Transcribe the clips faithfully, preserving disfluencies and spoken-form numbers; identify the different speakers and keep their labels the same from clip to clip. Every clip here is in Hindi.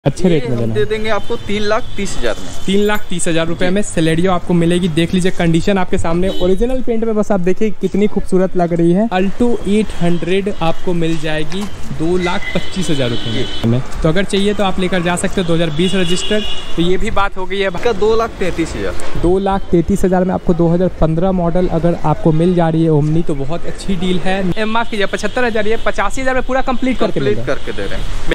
Speaker 1: अच्छे रेट में देना
Speaker 2: दे देंगे आपको तीन लाख तीस हजार में।
Speaker 1: तीन लाख तीस हजार रुपए में सेलेरियो आपको मिलेगी। देख लीजिए कंडीशन आपके सामने, ओरिजिनल पेंट में, बस आप देखिए कितनी खूबसूरत लग रही है। अल्टो एट हंड्रेड आपको मिल जाएगी दो लाख पच्चीस हजार रुपए में। तो अगर चाहिए तो आप लेकर जा सकते हो। दो हजार बीस रजिस्टर्ड। तो ये भी बात हो गई है।
Speaker 2: दो लाख तैंतीस हजार
Speaker 1: दो लाख तैंतीस हजार में आपको दो हजार पंद्रह मॉडल अगर आपको मिल जा रही है ओमनी, तो बहुत अच्छी डील है। माफ कीजिए पचहत्तर हजार ये पचासी हजार में पूरा कंप्लीट करके
Speaker 2: करके दे रहे हैं।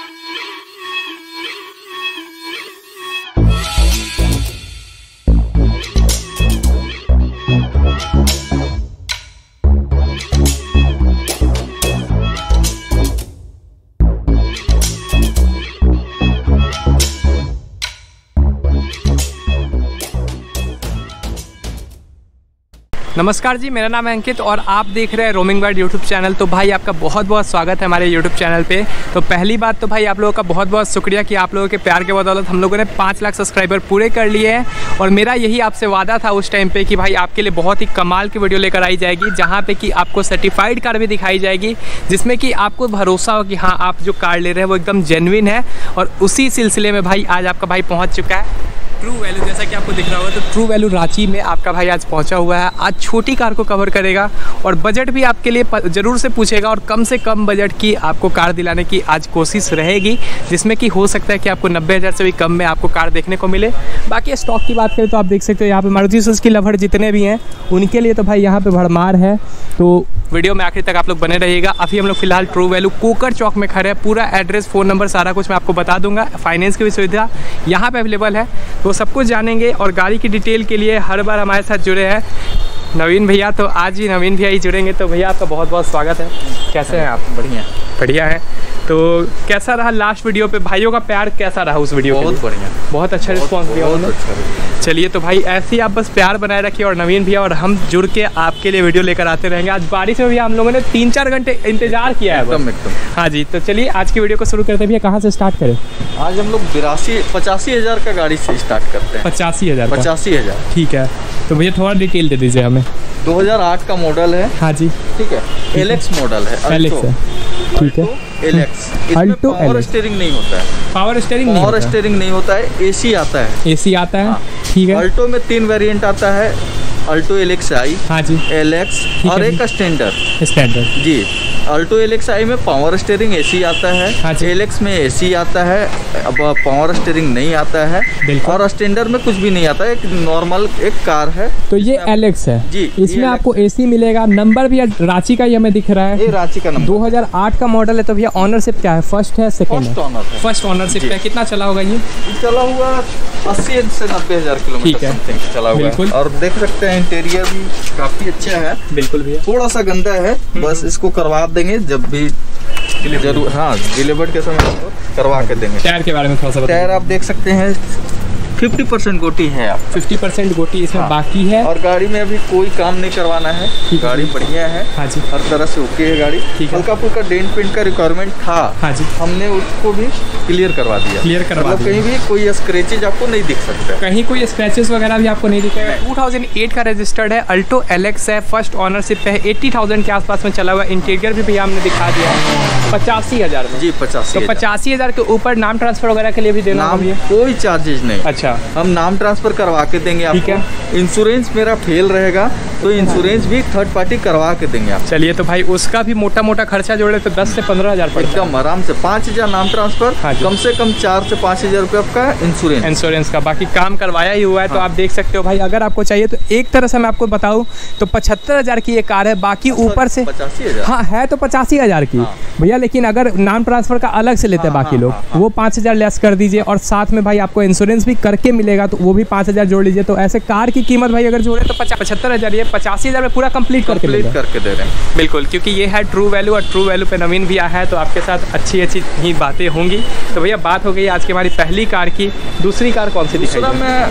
Speaker 1: नमस्कार जी, मेरा नाम है अंकित और आप देख रहे हैं रोमिंग वर्ल्ड यूट्यूब चैनल। तो भाई आपका बहुत बहुत स्वागत है हमारे यूट्यूब चैनल पे। तो पहली बात तो भाई आप लोगों का बहुत बहुत शुक्रिया कि आप लोगों के प्यार के बदौलत हम लोगों ने पाँच लाख सब्सक्राइबर पूरे कर लिए हैं। और मेरा यही आपसे वादा था उस टाइम पे कि भाई आपके लिए बहुत ही कमाल की वीडियो लेकर आई जाएगी, जहाँ पे कि आपको सर्टिफाइड कार भी दिखाई जाएगी, जिसमें कि आपको भरोसा हो कि हाँ आप जो कार ले रहे हैं वो एकदम जेन्युइन है। और उसी सिलसिले में भाई आज आपका भाई पहुँच चुका है ट्रू वैल्यू। जैसा कि आपको दिख रहा होगा तो ट्रू वैल्यू रांची में आपका भाई आज पहुंचा हुआ है। आज छोटी कार को कवर करेगा और बजट भी आपके लिए ज़रूर से पूछेगा और कम से कम बजट की आपको कार दिलाने की आज कोशिश रहेगी, जिसमें कि हो सकता है कि आपको नब्बे हज़ार से भी कम में आपको कार देखने को मिले। बाकी स्टॉक की बात करें तो आप देख सकते हो यहाँ पे मारुति सुजुकी लवर जितने भी हैं उनके लिए तो भाई यहाँ पे भरमार है। तो वीडियो में आखिर तक आप लोग बने रहिएगा। अभी हम लोग फिलहाल ट्रू वैल्यू कोकर चौक में खड़े हैं। पूरा एड्रेस, फ़ोन नंबर, सारा कुछ मैं आपको बता दूंगा। फाइनेंस की भी सुविधा यहाँ पे अवेलेबल है, तो सब कुछ जानेंगे। और गाड़ी की डिटेल के लिए हर बार हमारे साथ जुड़े हैं नवीन भैया, तो आज ही नवीन भैया ही जुड़ेंगे। तो भैया आपका बहुत बहुत स्वागत है। कैसे हैं आप?
Speaker 2: बढ़िया
Speaker 1: बढ़िया है। तो कैसा रहा लास्ट वीडियो पे? भाइयों का प्यार कैसा रहा उस वीडियो?
Speaker 2: बहुत बढ़िया,
Speaker 1: बहुत अच्छा रिस्पॉन्स दिया उन्होंने। चलिए तो भाई ऐसे ही आप बस प्यार बनाए रखिए और नवीन भैया और हम जुड़ के आपके लिए वीडियो लेकर आते रहेंगे। आज बारिश में भी हम लोगों ने तीन चार घंटे इंतजार किया है।
Speaker 2: एकदम एकदम।
Speaker 1: हाँ जी, तो चलिए आज की वीडियो को शुरू करते हैं। भैया कहाँ से स्टार्ट करें?
Speaker 2: आज हम लोग बिरासी पचासी हजार का गाड़ी से स्टार्ट करते हैं।
Speaker 1: पचासी हजार
Speaker 2: पचासी हजार
Speaker 1: ठीक है। तो भैया थोड़ा डिटेल दे दीजिए हमें।
Speaker 2: दो हजार आठ का मॉडल है।
Speaker 1: हाँ जी
Speaker 2: ठीक है। एलेक्स मॉडल है।
Speaker 1: एलेक्स है, ठीक है।
Speaker 2: एलेक्स
Speaker 1: अल्टो
Speaker 2: पावर स्टीयरिंग नहीं होता है।
Speaker 1: पावर स्टीयरिंग
Speaker 2: पावर स्टीयरिंग नहीं होता है। एसी आता है।
Speaker 1: एसी आता है, ठीक है।
Speaker 2: अल्टो में तीन वेरिएंट आता है। अल्टो एलेक्स आई,
Speaker 1: हाँ जी,
Speaker 2: एलेक्स और एक स्टैंडर्ड।
Speaker 1: स्टैंडर्ड
Speaker 2: जी। अल्टो एलेक्स आई में पावर स्टीयरिंग एसी आता है।
Speaker 1: हाँ जी।
Speaker 2: एलेक्स में एसी आता है, अब पावर स्टीयरिंग नहीं आता है। और स्टैंडर्ड में कुछ भी नहीं आता है, एक नॉर्मल एक कार है।
Speaker 1: तो ये एलेक्स है
Speaker 2: जी।
Speaker 1: इसमें आपको एसी मिलेगा। नंबर भी रांची का ही हमें दिख रहा है।
Speaker 2: ये रांची का नंबर।
Speaker 1: दो हजार आठ का मॉडल है। तो भैया ऑनरशिप क्या है? फर्स्ट है, सेकंड है?
Speaker 2: फर्स्ट ऑनर है।
Speaker 1: फर्स्ट ऑनरशिप है। कितना चला होगा ये?
Speaker 2: चला हुआ अस्सी से नब्बे हजार किलोमीटर समथिंग चला हुआ है। और देख सकते हैं इंटीरियर भी काफी अच्छा है।
Speaker 1: बिल्कुल भैया।
Speaker 2: थोड़ा सा गंदा है, बस इसको करवा देंगे जब भी जरूर। हाँ, डिलीवर के समय करवा के देंगे।
Speaker 1: टायर के बारे में थोड़ा सा बताइए।
Speaker 2: टायर आप देख सकते हैं पचास परसेंट गोटी है। आप
Speaker 1: पचास परसेंट गोटी इसमें हाँ। बाकी है।
Speaker 2: और गाड़ी में अभी कोई काम नहीं करवाना है। गाड़ी बढ़िया है।
Speaker 1: हाँ जी।
Speaker 2: हर तरह से ओके है गाड़ी। हल्का फुल्का डेंट पेंट का रिक्वायरमेंट था।
Speaker 1: हाँ जी।
Speaker 2: हमने उसको भी क्लियर करवा दिया।
Speaker 1: क्लियर करवा
Speaker 2: मतलब कहीं भी कोई स्क्रैचेज आपको नहीं दिख सकता।
Speaker 1: कहीं कोई स्क्रैचेस वगैरह भी आपको नहीं दिखेगा। दो हज़ार आठ का रजिस्टर्ड है। अल्टो एलेक्स है। फर्स्ट ऑनरशिप है। अस्सी हज़ार के आसपास में चला हुआ। इंटीरियर भी भैया हमने दिखा दिया है पचासी हजार में।
Speaker 2: जी पचासी।
Speaker 1: तो पचासी हजार के ऊपर नाम ट्रांसफर वगैरह के लिए भी देना होगा?
Speaker 2: कोई चार्जेज नहीं।
Speaker 1: अच्छा, हम
Speaker 2: नाम ट्रांसफर करवा के देंगे आपको। इंश्योरेंस मेरा फेल रहेगा तो इंश्योरेंस भी थर्ड पार्टी करवा के देंगे आप।
Speaker 1: चलिए तो भाई उसका भी मोटा मोटा खर्चा जोड़े तो दस से पंद्रह हजार
Speaker 2: एकदम आराम से। पाँच हजार नाम ट्रांसफर। हाँ, कम से कम चार से पाँच हजार रुपये आपका इंश्योरेंस
Speaker 1: इंश्योरेंस का। बाकी काम करवाया ही हुआ है। हाँ। तो आप देख सकते हो भाई, अगर आपको चाहिए तो एक तरह से मैं आपको बताऊं तो पचहत्तर हजार की ये कार है। बाकी ऊपर से
Speaker 2: पचासी हजार
Speaker 1: हाँ है तो पचासी हजार की भैया। लेकिन अगर नाम ट्रांसफर का अलग से लेते हैं बाकी लोग, वो पाँच हजार लेस कर दीजिए और साथ में भाई आपको इंश्योरेंस भी करके मिलेगा तो वो भी पाँच हजार जोड़ लीजिए। तो ऐसे कार की कीमत भाई अगर जोड़े तो पचहत्तर हजार ये पचासी हजार में पूरा कंप्लीट करके
Speaker 2: करके दे रहे हैं।
Speaker 1: बिल्कुल, क्योंकि ये है ट्रू वैल्यू और ट्रू वैल्यू पे नवीन भी आया है तो आपके साथ अच्छी अच्छी ही बातें होंगी। तो भैया बात हो गई आज की हमारी पहली कार की। दूसरी कार कौन सी दिखाई?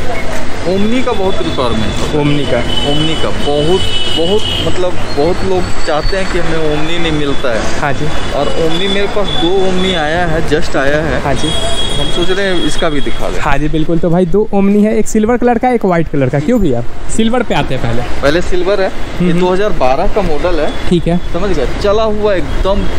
Speaker 2: मैं ओमनी का बहुत रिक्वायरमेंट।
Speaker 1: ओमनी का
Speaker 2: ओमनी का बहुत बहुत मतलब बहुत लोग चाहते हैं कि हमें ओमनी नहीं मिलता है।
Speaker 1: हाँ जी।
Speaker 2: और ओमनी मेरे पास दो ओमनी आया है, जस्ट आया है।
Speaker 1: हाँ जी।
Speaker 2: हम सोच रहे हैं इसका भी दिखा दें।
Speaker 1: हाँ जी बिल्कुल। तो भाई दो ओमनी है, एक सिल्वर कलर का एक वाइट कलर का। क्यों भैया सिल्वर पे आते हैं? पहले
Speaker 2: पहले सिल्वर है। ये दो हजार बारह का मॉडल है।
Speaker 1: ठीक है,
Speaker 2: समझ गए। चला हुआ एकदम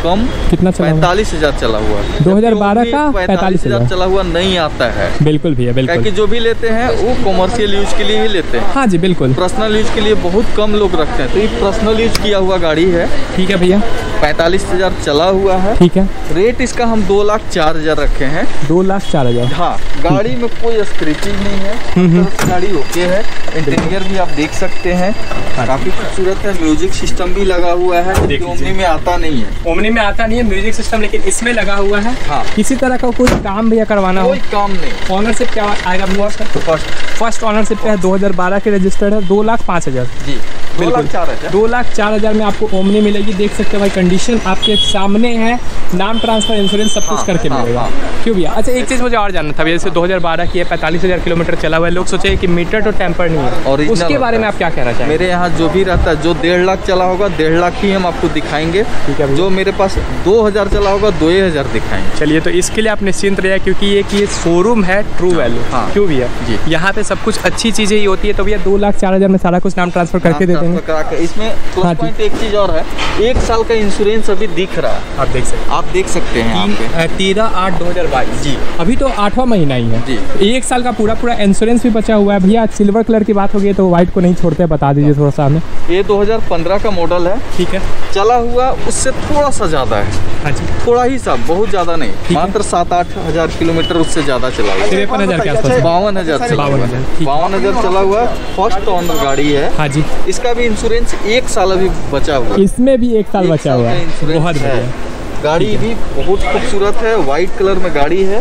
Speaker 2: कम
Speaker 1: कितना चला
Speaker 2: पैंतालीस हजार चला हुआ है।
Speaker 1: दो हज़ार बारह का पैंतालीस हजार
Speaker 2: चला हुआ नहीं आता है।
Speaker 1: बिल्कुल भैया बिल्कुल,
Speaker 2: कि जो भी लेते हैं वो कॉमर्शियल यूज के लिए ही लेते हैं।
Speaker 1: हाँ जी बिल्कुल,
Speaker 2: पर्सनल यूज के लिए बहुत कम लोग रखते हैं, तो ये पर्सनल यूज किया हुआ गाड़ी है।
Speaker 1: ठीक है भैया,
Speaker 2: पैंतालीस हजार चला हुआ है।
Speaker 1: ठीक है,
Speaker 2: रेट इसका हम दो लाख चार हजार रखे हैं।
Speaker 1: दो लाख चार हजार
Speaker 2: हाँ, गाड़ी में कोई स्क्रैचेज नहीं है, गाड़ी ओके है। इंटीरियर भी आप देख सकते हैं, काफी खूबसूरत है। म्यूजिक सिस्टम भी लगा हुआ है, ओमनी में आता नहीं है।
Speaker 1: ओमनी में आता नहीं है म्यूजिक सिस्टम, लेकिन इसमें लगा हुआ है। हाँ, किसी तरह का कोई काम भैया करवाना हो?
Speaker 2: कोई काम नहीं।
Speaker 1: ऑनरशिप क्या आएगा भैया?
Speaker 2: फर्स्ट
Speaker 1: फर्स्ट ऑनरशिप पे है, दो हज़ार बारह के रजिस्टर्ड है, दो लाख पाँच हजार
Speaker 2: जी, दो लाख चार हजार
Speaker 1: दो लाख चार हजार में आपको ओमनी मिलेगी। देख सकते हैं भाई, कंडीशन आपके सामने है, नाम ट्रांसफर इंश्योरेंस सब कुछ
Speaker 2: हाँ,
Speaker 1: करके
Speaker 2: हाँ,
Speaker 1: मिलेगा।
Speaker 2: हाँ।
Speaker 1: क्यों भैया? अच्छा एक चीज़ मुझे और जानना था भैया, जैसे दो हज़ार बारह की है, पैंतालीस हजार किलोमीटर चला हुआ है, लोग सोचे कि मीटर तो टेम्पर नहीं है,
Speaker 2: और
Speaker 1: उसके बारे में आप क्या कहना चाहेंगे?
Speaker 2: मेरे यहाँ जो भी रहता है, जो डेढ़ लाख चला होगा डेढ़ लाख ही हम आपको दिखाएंगे।
Speaker 1: ठीक है,
Speaker 2: जो मेरे पास दो हजार चला होगा दो हजार दिखाएंगे।
Speaker 1: चलिए, तो इसके लिए आप निश्चिंत रहिए, क्योंकि ये कि ये शोरूम है ट्रू वैल्यू।
Speaker 2: हाँ,
Speaker 1: क्यों भैया
Speaker 2: जी, यहाँ
Speaker 1: पे सब कुछ अच्छी चीजें ही होती है। तो भैया दो लाख चार हजार में सारा कुछ नाम ट्रांसफर करके दे देंगे।
Speaker 2: इसमें प्लस पॉइंट एक चीज और है, एक साल का इंश्योरेंस अभी दिख रहा है, आप देख सकते आप देख सकते हैं।
Speaker 1: तेरह आठ दो हजार बाईस जी, अभी तो आठवां महीना ही है जी। एक साल का पूरा पूरा इंश्योरेंस भी बचा हुआ है। भैया सिल्वर कलर की बात होगी तो व्हाइट को नहीं छोड़ते, बता दीजिए थोड़ा सा हमें।
Speaker 2: ये दो हज़ार पंद्रह का मॉडल है। ठीक है, चला हुआ उससे थोड़ा सा ज्यादा है। अच्छा, थोड़ा ही सा, बहुत ज्यादा नहीं, मात्र सात आठ हजार किलोमीटर उससे ज्यादा चला हुआ।
Speaker 1: तिरपन हजार के आसपास,
Speaker 2: बावन हजार बावन हजार बावन हजार चला हुआ। फर्स्ट ओनर गाड़ी है। हाँ जी, इसका भी इंश्योरेंस एक साल अभी बचा हुआ है।
Speaker 1: इसमें भी एक साल बचा हुआ है, बहुत बढ़िया।
Speaker 2: गाड़ी भी बहुत खूबसूरत है, व्हाइट कलर में गाड़ी है।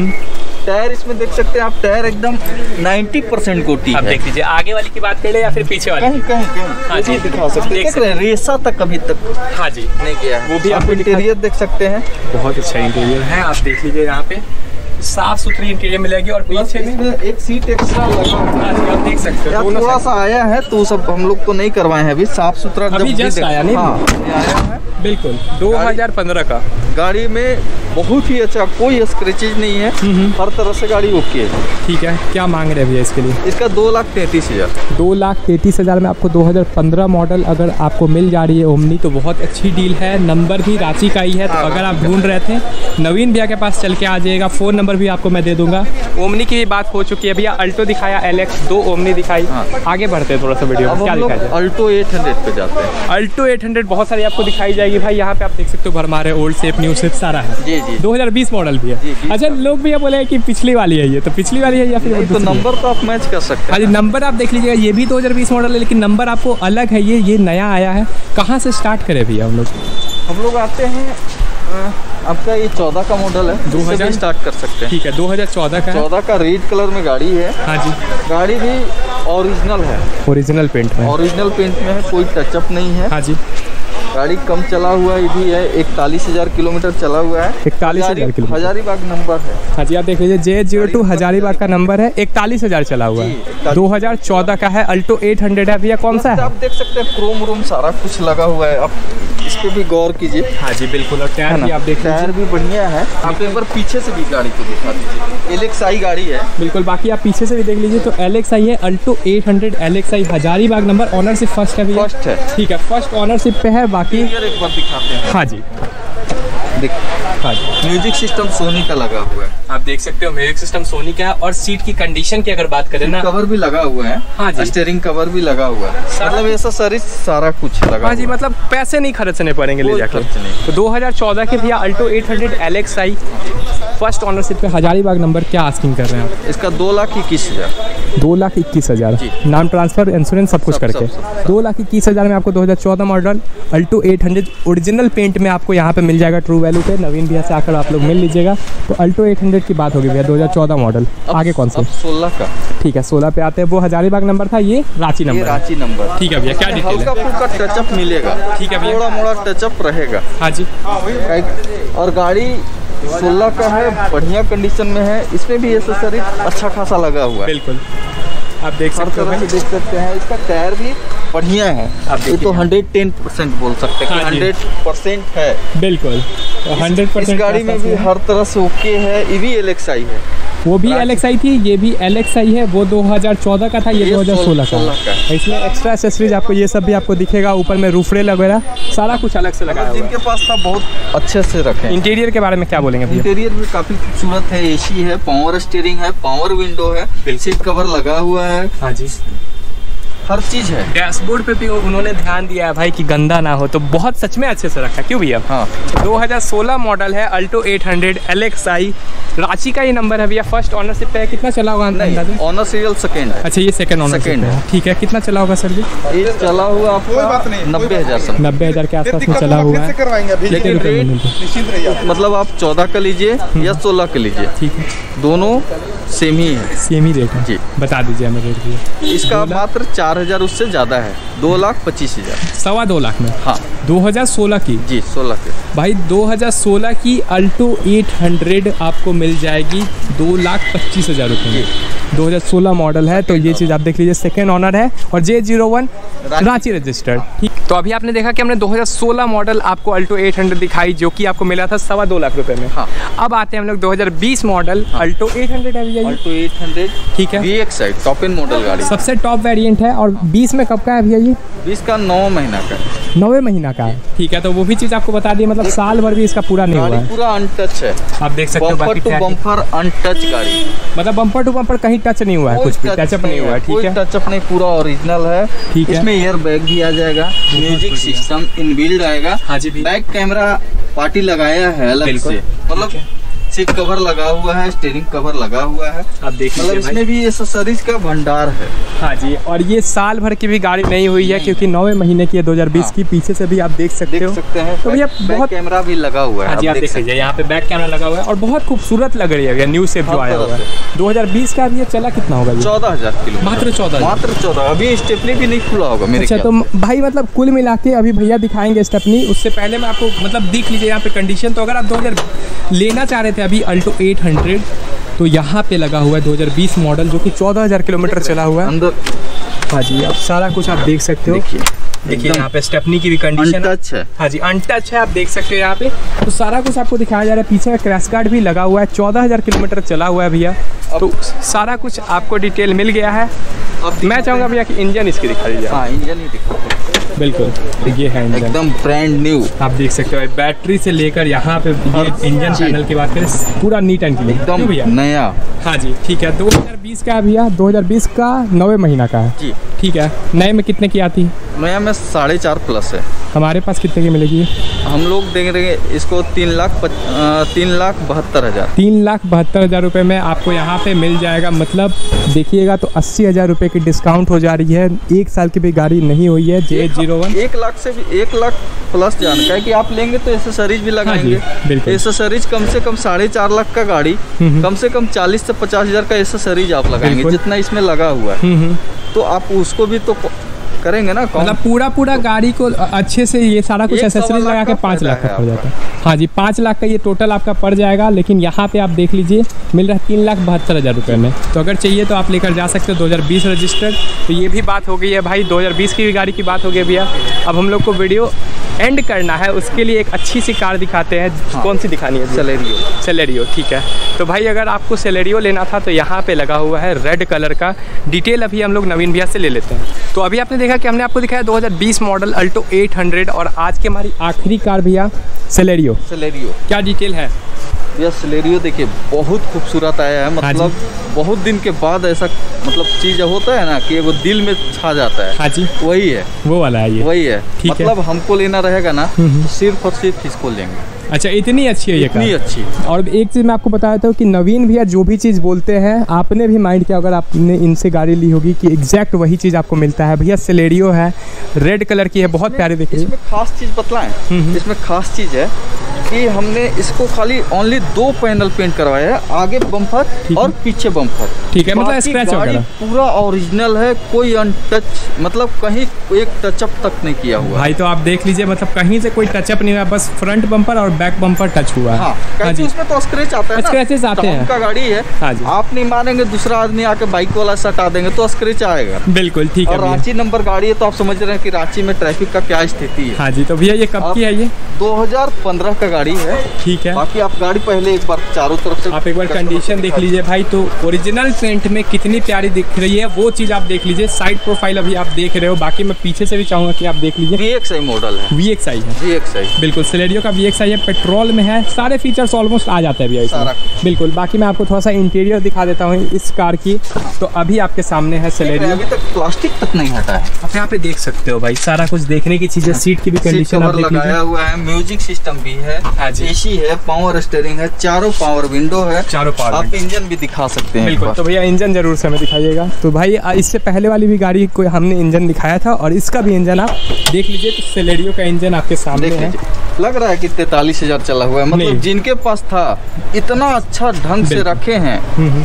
Speaker 2: टायर इसमें देख सकते हैं आप, टायर एकदम नब्बे परसेंट कोटी
Speaker 1: है। देख लीजिए, आगे वाली की बात करें या फिर पीछे वाली?
Speaker 2: कहीं कहीं कहीं हाँ जी, दिखा सकते हैं। रेसा तक अभी तक हाँ जी नहीं गया है। वो भी आप इंटीरियर देख सकते हैं, बहुत अच्छा इंटीरियर है। आप देख लीजिए, यहाँ पे साफ सुथरी इंटीरियर मिलेगी, और पीछे में एक सीट एक्स्ट्रा लगा हुआ है, आप देख सकते हैं। थोड़ा सा आया है तो सब हम लोग तो नहीं करवाए हैं अभी, साफ सुथरा
Speaker 1: अभी जस्ट आया नहीं। हाँ, आया है बिल्कुल। दो हज़ार पंद्रह का गाड़ी में बहुत ही अच्छा, कोई स्क्रैचेज नहीं है, हर तरह से गाड़ी ओके है। ठीक है, क्या मांग रहे हैं भैया इसके लिए? इसका दो लाख तैंतीस हजार दो लाख तैंतीस हजार में आपको दो हज़ार पंद्रह मॉडल अगर आपको मिल जा रही है ओमनी, तो बहुत अच्छी डील है। नंबर भी रांची का ही है, तो अगर आप ढूंढ रहे थे, नवीन भैया के पास चल के आ जाइएगा। फ़ोन नंबर भी आपको मैं दे दूंगा। ओमनी की भी बात हो चुकी है भैया, अल्टो दिखाया, एलेक्स, दो ओमनी दिखाई। आगे बढ़ते हैं थोड़ा सा वीडियो में, क्या दिखाया जाए? अल्टो एट हंड्रेड पे जाते हैं। अल्टो एट हंड्रेड बहुत सारी आपको दिखाई जाएगी भाई। यहाँ पे आप देख सकते हो, भरमारे, ओल्ड शेप, न्यू शेप सारा है। जी जी, दो हज़ार बीस मॉडल भी है। अच्छा, लोग भैया बोले कि पिछली वाली है ये, तो पिछली वाली है या फिर
Speaker 2: तो नंबर तो आप मैच कर सकते हैं।
Speaker 1: अरे नंबर आप देख लीजिएगा, ये भी दो हज़ार बीस मॉडल है, लेकिन नंबर आपको अलग है। ये ये नया आया है। कहाँ से स्टार्ट करें भैया हम लोग?
Speaker 2: हम लोग आते हैं, आपका ये चौदह का मॉडल है, दो हज़ार स्टार्ट कर सकते हैं। ठीक है, दो हज़ार चौदह का चौदह का रेड कलर में गाड़ी है। हाँ जी, गाड़ी भी ओरिजिनल है, ओरिजिनल पेंट में ओरिजिनल पेंट में है, कोई टचअप नहीं है। हाँ जी, गाड़ी कम चला हुआ है भी है, इकतालीस हजार किलोमीटर चला हुआ है। इकतालीस हजार किलोमीटर, हजारीबाग नंबर है। हाँ जी, आप देख लीजिए, जे जीरो टू हजारीबाग का नंबर है, इकतालीस हजार चला हुआ है, दो हज़ार चौदह का है। अल्टो एट हंड्रेड है भैया, कौन सा है? आप देख सकते हैं, क्रोम रोम सारा कुछ लगा हुआ है, आप इस पे भी गौर कीजिए। हाँ जी बिल्कुल, और टायर भी आप देख, टायर भी बढ़िया है। आप एक बार पीछे से भी गाड़ी को दिखा दीजिए, एल एक्स आई गाड़ी है बिल्कुल। बाकी आप पीछे से भी देख लीजिए, तो एल एक्स आई है, Alto eight hundred L X I, Hazaribagh number, ownership first है भैया। फर्स्ट है, ठीक है, फर्स्ट ऑनरशिप पे है। बाकी एक बार दिखाते हैं। हाँ जी, देख, हाँ जी, म्यूजिक सिस्टम सोनी का लगा हुआ है, आप देख सकते हो। म्यूजिक सिस्टम सोनी का है, और सीट की कंडीशन की अगर बात करें ना, कवर भी लगा हुआ है। हाँ जी, स्टीयरिंग कवर भी लगा हुआ है, मतलब ऐसा सारी सारा कुछ लगा। हाँ जी, मतलब पैसे नहीं खर्चने पड़ेंगे ले जाकर। तो दो हज़ार चौदह के भैया Alto eight hundred L X I, first ownership पे, हजारीबाग नंबर। क्या आस्किंग कर रहे हैं आप? इसका दो लाख इक्कीस हजार दो लाख इक्कीस हजार नाम ट्रांसफर, इंश्योरेंस, सब कुछ करके दो लाख इक्कीस हजार में आपको दो हज़ार चौदह model Alto eight hundred original paint में आपको यहाँ पे मिल जाएगा, ट्रू वैल्यू पे। नवीन भैया से आकर आप लोग मिल लीजिएगा। तो अल्टो एट हंड्रेड की बात होगी भैया, दो हज़ार चौदह मॉडल। आगे कौन सा? सोलह का। ठीक है, सोलह पे आते हैं। वो हजारीबाग नंबर था, ये रांची नंबर, रांची नंबर। ठीक है भैया, क्या डिटेल है? हल्का टचअप मिलेगा। ठीक है भैया, थोड़ा मोड़ा टचअप रहेगा। हाँ जी, और गाड़ी सोलह का है, बढ़िया कंडीशन में है, इसमें भी एसेसरी अच्छा खासा लगा हुआ है। बिल्कुल, आप देख सकते हो, देख सकते हैं। इसका टायर भी बढ़िया है, ये तो हंड्रेड टेन परसेंट बोल सकते हैं, हंड्रेड परसेंट है। बिल्कुल, हंड्रेड परसेंट। इस गाड़ी में भी हर तरह से ओके है। ये भी एल एक्स आई है,
Speaker 1: वो भी एल एक्स आई थी, ये भी एल एक्स आई है। वो दो हज़ार चौदह का था, ये दो हज़ार सोलह का है। इसमें एक्स्ट्रा एक्सेसरीज आपको ये सब भी आपको दिखेगा, ऊपर में रूफ रेल वगैरह सारा कुछ अलग से लगा हुआ है।
Speaker 2: जिनके पास था बहुत अच्छे से रखे।
Speaker 1: इंटीरियर के बारे में क्या बोलेंगे भैया?
Speaker 2: इंटीरियर भी काफी खूबसूरत है, एसी है, पावर स्टीयरिंग है, पावर विंडो है, सीट कवर लगा हुआ है।
Speaker 1: हाँ जी,
Speaker 2: हर चीज है।
Speaker 1: डैशबोर्ड पे भी उन्होंने ध्यान दिया है भाई कि गंदा ना हो, तो बहुत सच में अच्छे से रखा है। क्यों भैया?
Speaker 2: हाँ।
Speaker 1: दो हज़ार सोलह मॉडल है, Alto eight hundred L X I, Ranchi का ये नंबर है भैया। फर्स्ट ऑनरशिप पे है, कितना चला होगा?
Speaker 2: ऑनर सीरियल सेकंड है।
Speaker 1: अच्छा, ये सेकंड ऑनर है, ठीक है। कितना चला होगा सर जी?
Speaker 2: ये चला हुआ आपका नब्बे हजार
Speaker 1: नब्बे हजार के आसपास में चला हुआ है।
Speaker 2: मतलब आप चौदह का लीजिए या सोलह का लीजिए, ठीक है, दोनों सेम ही है।
Speaker 1: सेम ही रेट है जी। बता दीजिए हमें रेट भैया।
Speaker 2: इसका मात्र चार हजार उससे ज्यादा है, दो लाख पच्चीस हजार
Speaker 1: सवा दो लाख में।
Speaker 2: हाँ,
Speaker 1: दो हज़ार सोलह की
Speaker 2: जी, सोलह की
Speaker 1: भाई। दो हज़ार सोलह की अल्टो एट हंड्रेड आपको मिल जाएगी दो लाख पच्चीस हजार रुपये में। दो हज़ार सोलह मॉडल है, तो ये चीज़ आप देख लीजिए। सेकेंड ऑनर है और J zero one Ranchi registered, ठीक। तो अभी आपने देखा कि हमने दो हज़ार सोलह मॉडल आपको अल्टो एट हंड्रेड दिखाई, जो कि आपको मिला था सवा दो लाख रुपए में। हाँ। अब आते हैं हम लोग दो हज़ार बीस मॉडल। हाँ। अल्टो एट हंड्रेड है भैया,
Speaker 2: अल्टो एट हंड्रेड,
Speaker 1: ठीक है।
Speaker 2: V X I top end model गाड़ी,
Speaker 1: सबसे टॉप वेरिएंट है। और बीस में कब का है भैया ये?
Speaker 2: बीस का नौ महीना का,
Speaker 1: नौवे महीना का है, ठीक है। तो वो भी चीज़ आपको बता दी, मतलब साल भर भी इसका पूरा नहीं हुआ है,
Speaker 2: पूरा अनटच है।
Speaker 1: आप देख सकते हो,
Speaker 2: बम्पर टू बम्पर अनटच गाड़ी,
Speaker 1: मतलब बम्पर टू बम्पर कहीं टच नहीं हुआ है, कुछ भी टचअप नहीं हुआ है, ठीक है।
Speaker 2: टचअप नहीं, पूरा ओरिजिनल है, ठीक है। इसमें एयर बैग भी आ जाएगा, म्यूजिक सिस्टम इनबिल्ड आएगा। हाँ जी, बैक कैमरा पार्टी लगाया है अलग से, मतलब सीट कवर लगा हुआ है, स्टीयरिंग कवर लगा हुआ है, आप देख मतलब इसमें भी एक्सेसरीज का भंडार है।
Speaker 1: हाँ जी, और ये साल भर की भी गाड़ी नहीं हुई है, क्योंकि नौवे महीने की है, दो हज़ार बीस हाँ। की। पीछे से भी आप देख सकते
Speaker 2: देख
Speaker 1: हो,
Speaker 2: सकते हैं।
Speaker 1: तो भैया बहुत
Speaker 2: कैमरा भी लगा हुआ है।
Speaker 1: हाँ जी, आप देख लीजिए, यहाँ पे बैक कैमरा लगा हुआ है और बहुत खूबसूरत लग रही है भैया। न्यू शेप जो आया हुआ है। दो हज़ार बीस का भैया चला कितना होगा?
Speaker 2: चौदह हजार किलो,
Speaker 1: मात्र चौदह
Speaker 2: मात्र चौदह अभी स्टेपनी भी नहीं खुला होगा मेरे।
Speaker 1: अच्छा, तो भाई मतलब कुल मिला के अभी भैया दिखाएंगे स्टेपनी, उससे पहले मैं आपको मतलब देख लीजिए यहाँ पे कंडीशन। तो अगर आप दो हज़ार लेना चाह रहे थे अभी अल्टो एट हंड्रेड, तो यहाँ पे लगा हुआ है दो हज़ार बीस मॉडल, जो कि चौदह हज़ार किलोमीटर चला हुआ है अंदर। हाँ जी, अब सारा कुछ आप देख सकते हो। देखिए यहाँ पे स्टेपनी की भी कंडीशन है। हाँ जी, अनटच है, आप देख सकते हो यहाँ पे। तो सारा कुछ आपको दिखाया जा रहा है। पीछे का क्रैश गार्ड भी लगा हुआ है, चौदह हज़ार किलोमीटर चला हुआ है भैया। तो सारा कुछ आपको डिटेल मिल गया है। मैं चाहूँगा भैया कि इंजन इसकी दिखा दीजिए।
Speaker 2: हाँ, इंजन ही दिखा
Speaker 1: बिल्कुल, ये है इंजन, एकदम
Speaker 2: ब्रांड न्यू।
Speaker 1: आप देख सकते हो बैटरी से लेकर यहाँ पे ये इंजन पैनल की बात करें, पूरा नीट एंड क्लीन
Speaker 2: एकदम भैया, नया।
Speaker 1: हाँ जी, ठीक है। दो हज़ार बीस का भैया, दो हज़ार बीस का नौवे महीना का है जी, ठीक है। नए में कितने की आती है?
Speaker 2: नया में साढ़े चार प्लस है।
Speaker 1: हमारे पास कितने की मिलेगी?
Speaker 2: हम लोग देंगे इसको तीन लाख तीन लाख बहत्तर हजार
Speaker 1: तीन लाख बहत्तर हजार रुपये में आपको यहाँ पे मिल जाएगा। मतलब देखिएगा तो अस्सी हजार रुपये की डिस्काउंट हो जा रही है। एक साल की भी गाड़ी नहीं हुई है। जे जीरो वन
Speaker 2: एक लाख से भी एक लाख प्लस जान का है कि आप लेंगे तो एसेसरीज भी लगाएंगे। हाँ, एसेसरीज कम से कम साढ़े चार लाख का गाड़ी, कम से कम चालीस से पचास हजार का एसेसरीज आप लगाएंगे, जितना इसमें लगा हुआ है। तो आप उसको भी तो करेंगे ना,
Speaker 1: मतलब पूरा पूरा गाड़ी को अच्छे से ये सारा कुछ एक्सेसरीज लगा के पाँच लाख का हो जाता है। हाँ जी, पाँच लाख का ये टोटल आपका पड़ जाएगा। लेकिन यहाँ पे आप देख लीजिए मिल रहा है तीन लाख बहत्तर हज़ार रुपये में। तो अगर चाहिए तो आप लेकर जा सकते हो। दो हज़ार बीस रजिस्टर्ड। तो ये भी बात हो गई है भाई, दो हज़ार बीस की भी गाड़ी की बात हो गई भैया। अब हम लोग को वीडियो एंड करना है, उसके लिए एक अच्छी सी कार दिखाते हैं। हाँ। कौन सी दिखानी है? सेलेरियो। सेलेरियो, ठीक है। तो भाई अगर आपको सेलेरियो लेना था तो यहाँ पे लगा हुआ है रेड कलर का। डिटेल अभी हम लोग नवीन भैया से ले लेते हैं। तो अभी आपने देखा कि हमने आपको दिखाया दो हज़ार बीस मॉडल अल्टो एट हंड्रेड, और आज की हमारी आखिरी कार भैया सेलेरियो।
Speaker 2: सेलेरियो क्या
Speaker 1: डिटेल है?
Speaker 2: यह सेलेरियो देखिए बहुत खूबसूरत आया है। मतलब हाँ, बहुत दिन के बाद ऐसा मतलब चीज होता है ना कि वो दिल में छा जाता है।
Speaker 1: हाँ जी,
Speaker 2: वही है,
Speaker 1: वो वाला है ये।
Speaker 2: वही है, मतलब है। हमको लेना रहेगा ना तो सिर्फ और सिर्फ इसको लेंगे।
Speaker 1: अच्छा, इतनी अच्छी है ये कार?
Speaker 2: इतनी अच्छी।
Speaker 1: और एक चीज़ मैं आपको बता देता हूँ कि नवीन भैया जो भी चीज़ बोलते हैं आपने भी माइंड किया, अगर आपने इनसे गाड़ी ली होगी कि एग्जैक्ट वही चीज़ आपको मिलता है। भैया सेलेरियो है, रेड कलर की है, बहुत प्यारी दिख रही है।
Speaker 2: इसमें खास चीज़ बतलाएं, इसमें खास चीज़ है कि हमने इसको खाली ओनली दो पैनल पेंट करवाया है, आगे बम्पर और पीछे बम्पर,
Speaker 1: ठीक है। मतलब स्क्रैच वगैरह
Speaker 2: पूरा ओरिजिनल है, कोई अनटच, मतलब कहीं एक टचअप तक नहीं किया हुआ
Speaker 1: भाई। तो आप देख लीजिए, मतलब कहीं से कोई टचअप नहीं हुआ, बस फ्रंट बम्पर और बैक बम्पर टच हुआ है।
Speaker 2: हाँ, हाँ जी, उसमें तो स्क्रैच आता है,
Speaker 1: स्क्रैचेस आते हैं।
Speaker 2: का गाड़ी है। हाँ जी, आप नहीं मानेंगे, दूसरा आदमी आके बाइक वाला से हटा देंगे तो स्क्रैच आएगा।
Speaker 1: बिल्कुल ठीक है।
Speaker 2: और रांची नंबर गाड़ी है तो आप समझ रहे हैं कि रांची में ट्रैफिक का क्या स्थिति है।
Speaker 1: हाँ जी, तो भैया ये कब की है? ये
Speaker 2: दो हज़ार पंद्रह का गाड़ी गाड़ी है।
Speaker 1: ठीक है,
Speaker 2: बाकी आप गाड़ी पहले एक बार चारों तरफ से
Speaker 1: आप एक बार कंडीशन देख लीजिए भाई। तो ओरिजिनल पेंट में कितनी प्यारी दिख रही है वो चीज़ आप देख लीजिए। साइड प्रोफाइल अभी आप देख रहे हो, बाकी मैं पीछे से भी चाहूँगा कि आप देख लीजिए।
Speaker 2: वी एक्स आई मॉडल है,
Speaker 1: वी एक्स आई है,
Speaker 2: वी एक्स आई
Speaker 1: बिल्कुल सेलेरियो का वी एक्स आई है, पेट्रोल में है, सारे फीचर्स ऑलमोस्ट आ जाते हैं भैया इसमें, बिल्कुल। बाकी मैं आपको थोड़ा सा इंटीरियर दिखा देता हूँ इस कार की। तो अभी आपके सामने है सेलेरियो,
Speaker 2: अभी तक प्लास्टिक तक नहीं हटा है।
Speaker 1: आप यहाँ पे देख सकते हो भाई, सारा कुछ देखने की चीजें। सीट की भी कंडीशन आप देख
Speaker 2: लगाया हुआ है, म्यूजिक सिस्टम भी है, एसी है, पावर स्टीयरिंग है, चारों पावर विंडो है, चारों पावर। आप इंजन भी दिखा सकते हैं
Speaker 1: बिल्कुल। तो भैया इंजन जरूर से हमें दिखाइएगा। तो भाई इससे पहले वाली भी गाड़ी को हमने इंजन दिखाया था और इसका भी इंजन आप देख लीजिए। तो सेलेरियो का इंजन आपके सामने है,
Speaker 2: लग रहा है कि तैतालीस हजार चला हुआ है। मतलब जिनके पास था इतना अच्छा ढंग से रखे हैं,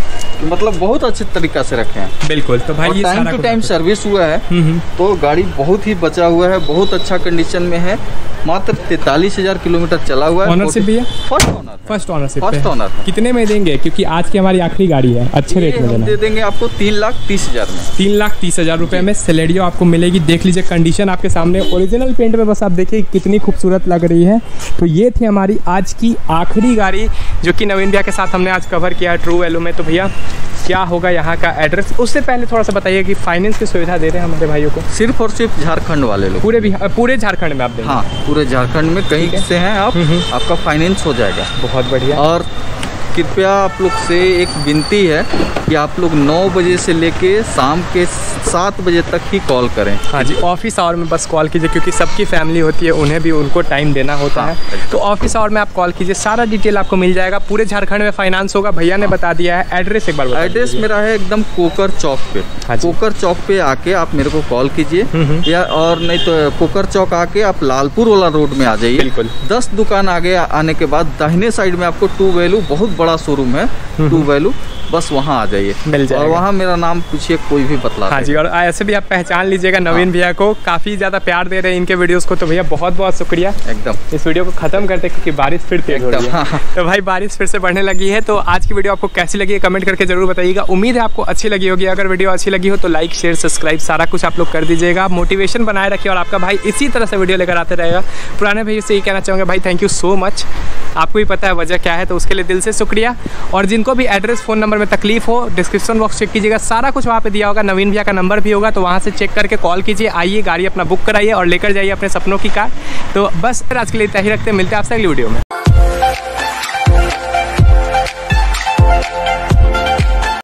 Speaker 2: मतलब बहुत अच्छे तरीका से रखे हैं,
Speaker 1: बिल्कुल। तो भाई
Speaker 2: टाइम टू टाइम सर्विस हुआ है, तो गाड़ी बहुत ही बचा हुआ है, बहुत अच्छा कंडीशन में है। मात्र तैतालीस हजार किलोमीटर चला हुआ है।
Speaker 1: ऑनरशिप भी है,
Speaker 2: first owner,
Speaker 1: first ownership,
Speaker 2: first owner.
Speaker 1: कितने में देंगे, क्योंकि आज की हमारी आखिरी गाड़ी है, अच्छे रेट में देना।
Speaker 2: दे देंगे आपको तीन लाख तीस हजार में,
Speaker 1: तीन लाख तीस हजार रुपए में सेलेरियो आपको मिलेगी। देख लीजिए कंडीशन आपके सामने, ओरिजिनल पेंट में, बस आप देखिए कितनी खूबसूरत लग रही है। तो ये थी हमारी आज की आखिरी गाड़ी जो कि नवीन भैया के साथ हमने आज कवर किया ट्रू वैल्यू में। तो भैया क्या होगा यहाँ का एड्रेस, उससे पहले थोड़ा सा बताइए कि फाइनेंस की सुविधा दे रहे हैं हमारे भाइयों को?
Speaker 2: सिर्फ और सिर्फ झारखंड वाले लोग,
Speaker 1: पूरे बिहार, पूरे झारखंड में आप देंगे?
Speaker 2: हाँ, पूरे झारखंड में कहीं से हैं आप, आपका फाइनेंस हो जाएगा।
Speaker 1: बहुत बढ़िया।
Speaker 2: और कृपया आप लोग से एक विनती है कि आप लोग नौ बजे से लेके शाम के सात बजे तक ही कॉल करें।
Speaker 1: हाँ जी, ऑफिस आवर में बस कॉल कीजिए, क्योंकि सबकी फैमिली होती है, उन्हें भी उनको टाइम देना होता
Speaker 2: हाँ,
Speaker 1: है। तो ऑफिस आवर में आप कॉल कीजिए, सारा डिटेल आपको मिल जाएगा। पूरे झारखंड में फाइनेंस होगा, भैया ने बता दिया है। एड्रेस एक बार बताइए।
Speaker 2: एड्रेस मेरा है एकदम कोकर चौक पे। हाँ, कोकर चौक पे आके आप मेरे को कॉल कीजिए, या और नहीं तो कोकर चौक आके आप लालपुर वाला रोड में आ जाइए।
Speaker 1: बिल्कुल।
Speaker 2: दस दुकान आगे आने के बाद दाहिने साइड में आपको टू वैल्यू बहुत बड़ा शोरूम है, टू वैल्यू, बस वहाँ आ जाइए, मिल जाएगा। और वहाँ मेरा नाम पूछिए, कोई भी बतला।
Speaker 1: हाँ जी, और ऐसे भी आप पहचान लीजिएगा नवीन भैया को, काफ़ी ज़्यादा प्यार दे रहे हैं इनके वीडियोस को। तो भैया बहुत बहुत शुक्रिया।
Speaker 2: एकदम।
Speaker 1: इस वीडियो को खत्म करते क्योंकि बारिश फिर तेज हो रही है। हाँ। तो भाई बारिश फिर से बढ़ने लगी है। तो आज की वीडियो आपको कैसी लगी है कमेंट करके जरूर बताइएगा। उम्मीद है आपको अच्छी लगी होगी। अगर वीडियो अच्छी लगी हो तो लाइक शेयर सब्सक्राइब सारा कुछ आप लोग कर दीजिएगा। मोटिवेशन बनाए रखिए और आपका भाई इसी तरह से वीडियो लेकर आते रहेगा। पुराने भैया से ये कहना चाहूँगा भाई थैंक यू सो मच। आपको ही पता है वजह क्या है, तो उसके लिए दिल से शुक्रिया। और जिनको भी एड्रेस फ़ोन नंबर में तकलीफ हो, डिस्क्रिप्शन बॉक्स चेक कीजिएगा, सारा कुछ वहाँ पे दिया होगा। नवीन भैया का नंबर भी होगा, तो वहाँ से चेक करके कॉल कीजिए, आइए गाड़ी अपना बुक कराइए और लेकर जाइए अपने सपनों की कार। तो बस आज के लिए इतना ही रखते हैं, मिलते हैं आपसे अगली वीडियो में।